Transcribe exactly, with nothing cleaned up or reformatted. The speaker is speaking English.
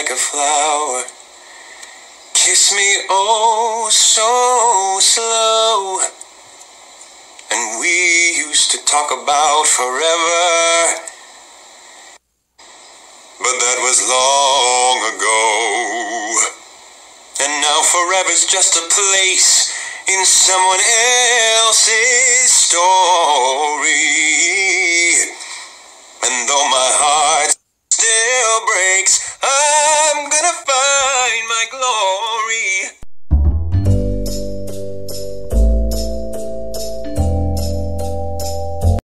like a flower. Kiss me oh so slow. And we used to talk about forever, but that was long ago. And now forever's just a place in someone else's story.